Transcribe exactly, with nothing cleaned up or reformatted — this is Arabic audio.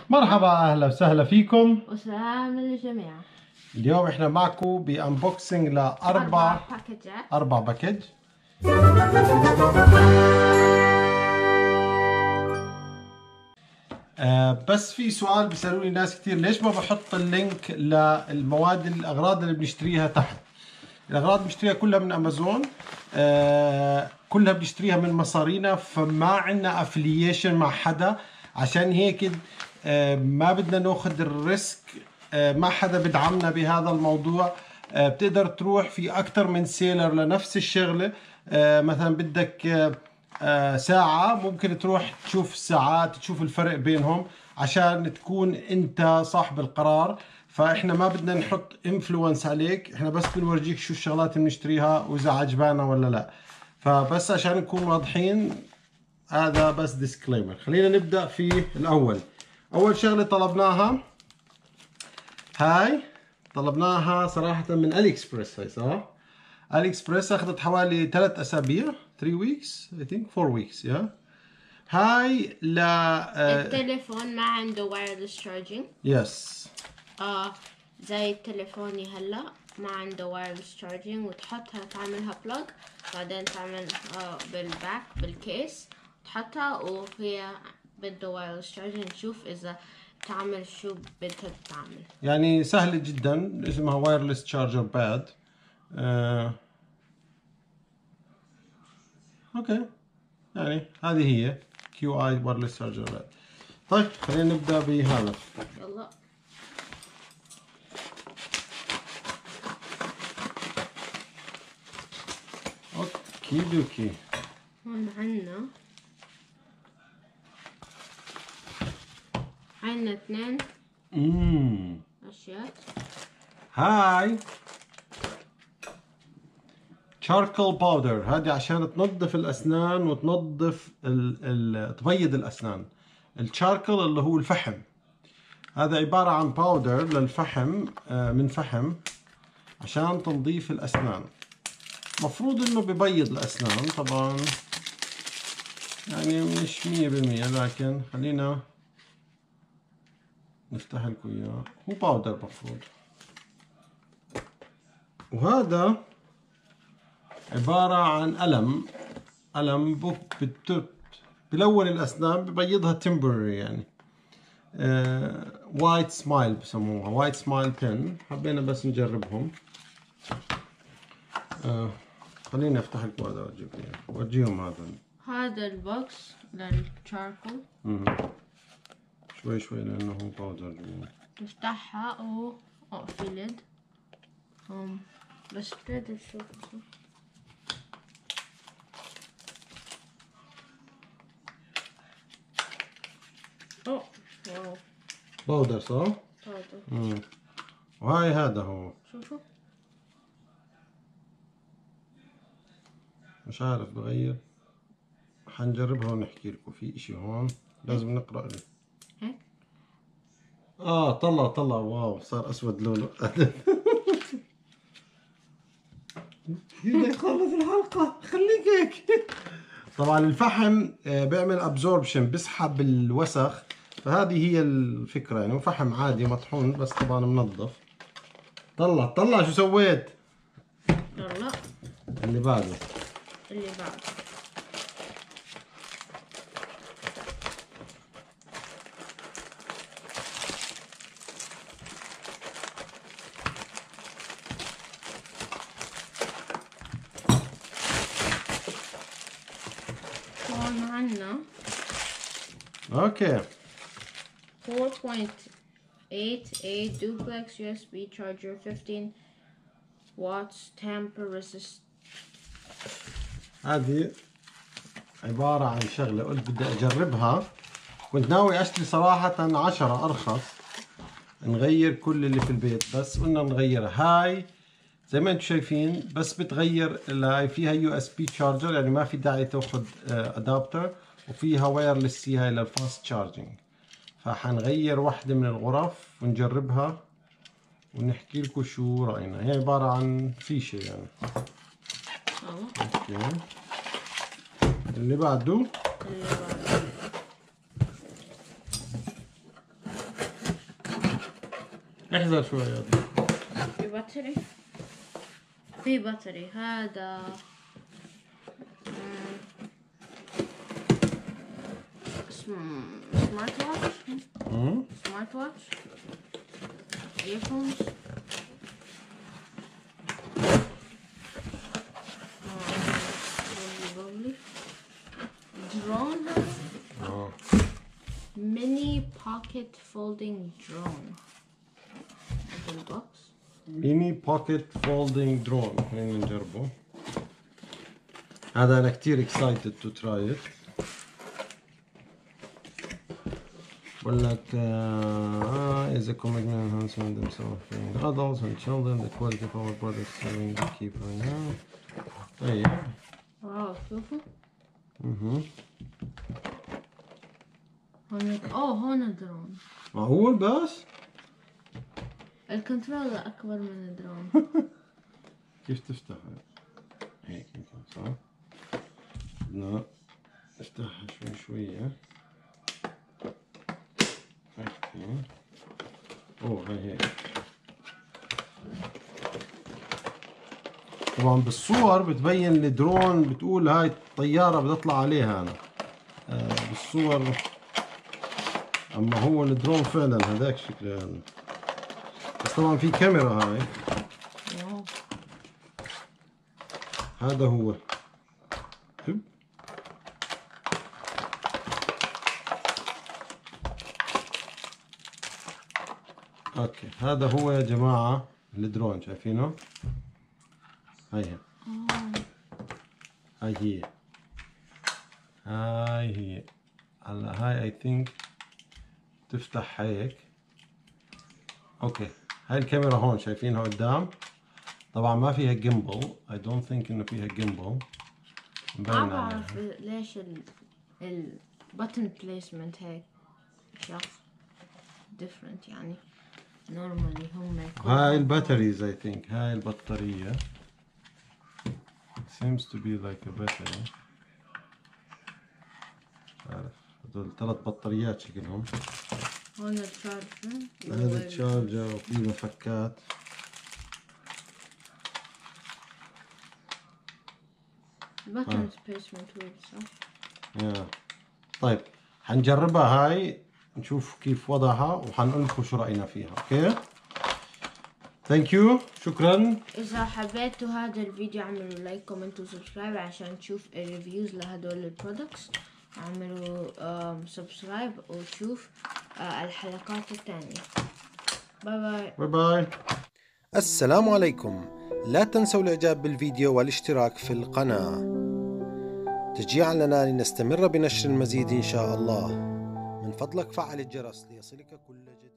مرحبا، اهلا وسهلا فيكم. وسلام للجميع. اليوم احنا معكم بانبوكسنج لاربع باكجات اربع باكج. آه بس في سؤال بيسالوني ناس كثير، ليش ما بحط اللينك للمواد الاغراض اللي بنشتريها تحت؟ الاغراض بنشتريها كلها من امازون، آه كلها بنشتريها من مصارينا، فما عندنا افلييشن مع حدا. عشان هيك آه ما بدنا ناخذ الريسك، آه ما حدا بدعمنا بهذا الموضوع. آه بتقدر تروح في اكثر من سيلر لنفس الشغله. آه مثلا بدك آه آه ساعة، ممكن تروح تشوف الساعات تشوف الفرق بينهم عشان تكون انت صاحب القرار. فاحنا ما بدنا نحط انفلونس عليك، احنا بس بنورجيك شو الشغلات اللي بنشتريها واذا عجبانا ولا لا. فبس عشان نكون واضحين، هذا بس ديسكليمر. خلينا نبدأ في الاول. اول شغلة طلبناها هاي، طلبناها صراحة من الي اكسبرس. هاي صح، الي اكسبرس اخذت حوالي ثلاث اسابيع، ثلاثة ويكس I think four weeks. يا هاي ل التليفون ما عنده وايرلس شارجنج. يس. اه زي تليفوني هلا ما عنده وايرلس شارجنج، وتحطها تعملها بلوج، بعدين تعمل آه بالباك بالكيس تحطها وهي بده وايرلس شارجنج. شوف اذا تعمل شو بدها تعمل. يعني سهلة جدا، اسمها وايرلس تشارجر باد. آه. اوكي، يعني هذه هي كيو اي وايرلس تشارجر باد. طيب خلينا نبدأ بهذا. يلا. اوكي دوكي. هون عنا عنا اثنين امم اشياء. هاي شاركل باودر، هذه عشان تنظف الاسنان وتنظف ال ال تبيض الاسنان. الشاركل اللي هو الفحم، هذا عبارة عن باودر للفحم، آه من فحم عشان تنظيف الاسنان. مفروض انه ببيض الاسنان طبعا، يعني مش مية بالمية، لكن خلينا نفتح لكم اياه. هو باودر مفروض. وهذا عبارة عن قلم، قلم بوك بت بلون الأسنان، ببيضها تمبرري يعني. وايت سمايل بسموها، وايت سمايل بن. حبينا بس نجربهم. آه خليني افتح لكم هذا واجيب اياه، ورجيهم هذا. هذا البوكس للشاركل. شوي شوي لأنه هو باودر جوا. تفتحها و اه في ليد. هم بس بتقدر تشوف. اوه واو باودر صح؟ باودر. امم وهاي هذا هو. شوفوا مش عارف بغير، حنجربها ونحكي لكم. في اشي هون لازم نقرأ له. هيك. اه طلع طلع، واو صار اسود لونه. بدك تخلص الحلقة، خليك هيك. طبعا الفحم بيعمل ابزوربشن، بيسحب الوسخ، فهذه هي الفكرة. يعني فحم عادي مطحون بس طبعا منظف. طلع طلع، شو سويت؟ يلا اللي بعده. اللي بعده. هون عنا اوكي. four point eight A duplex U S B charger fifteen watts tamper resist. هذه عبارة عن شغلة قلت بدي اجربها. كنت ناوي اشتري صراحة عشرة ارخص نغير كل اللي في البيت، بس قلنا نغيرها. هاي زي ما انتم شايفين بس بتغير، فيها يو اس بي تشارجر، يعني ما في داعي تاخذ ادابتر، وفيها وايرلس سي، هاي للفاست تشارجنج. فحنغير واحدة من الغرف ونجربها ونحكي لكم شو رأينا. هي عبارة عن فيشة يعني. اوكي اللي بعده. اللي بعده احذر شوي يا ضيف. في بطاري في بطاري هذا سمارت واتش سمارت واتش ايرفونز درون اه ميني بوكيت فولدينج درون هذا البوكس ميني بوكيت فولدينج درون. خلينا نجربه. هذا انا كتير اكسايتد تو تراي ات. بقول لك uh, is a commitment enhancing themselves in adults and children the quality of our products serving the keep right now. طيب. واو شوفوا. اها. هون اوه هون درون. معقول بس؟ الكنترول اكبر من الدرون. كيف تفتح هيك يمكن صح؟ لا افتحها شوي شوية. هيك. اوه هي هيك. طبعا بالصور بتبين الدرون بتقول هاي الطيارة بدي اطلع عليها انا. آه بالصور اما هو الدرون فعلا هذاك شكله يعني. بس طبعا في كاميرا هاي. واو. هذا هو. هب. اوكي هذا هو يا جماعة الدرون شايفينه؟ هاي هي. هاي هي. هاي هي. هلا هاي اي ثينك تفتح هيك. اوكي هاي الكاميرا هون شايفينها قدام. طبعا ما فيها جيمبل. اي دونت ثينك انه فيها جيمبل. ما بعرف ليش ال البutton placement هيك شخص different يعني normally هم هاي الباتريز اي ثينك. هاي البطارية it seems to be like a battery. عارف هذول ثلاث بطاريات شكلهم. هون الشارجر. هذا الشارجر وفي مفكات. button placement ويل صح؟ يا طيب حنجربها هاي نشوف كيف وضعها وحنقول لكم شو رأينا فيها. اوكي ثانك يو شكرا. إذا حبيتوا هذا الفيديو اعملوا لايك كومنت وسبسكرايب عشان تشوف الريفيوز لهدول البرودكتس. اعملوا سبسكرايب وشوف الحلقات الثانية. باي باي باي باي. السلام عليكم. لا تنسوا الاعجاب بالفيديو والاشتراك في القناة تشجيعا لنا لنستمر بنشر المزيد إن شاء الله. من فضلك فعل الجرس ليصلك كل جديد.